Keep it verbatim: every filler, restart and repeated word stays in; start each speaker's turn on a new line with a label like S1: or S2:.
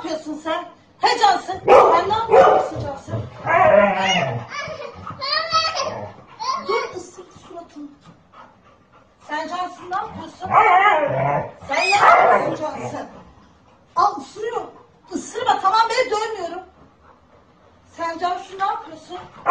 S1: yapıyorsun sen? He Cansın? Sen ne yapıyorsun Cansın? Dur ısır suratını. Sen Cansın ne yapıyorsun? Sen ne yapıyorsun Cansın? Al ısırıyor. Isırma tamam ben dövmüyorum. Sen Cansın ne yapıyorsun?